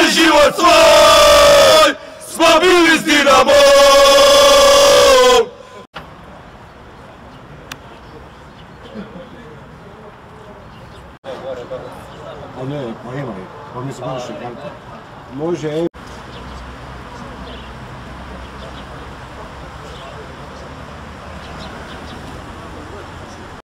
život svoj smo bili s Dinamom. A ne, pa ima je, pa mi se godišnje karta. Može,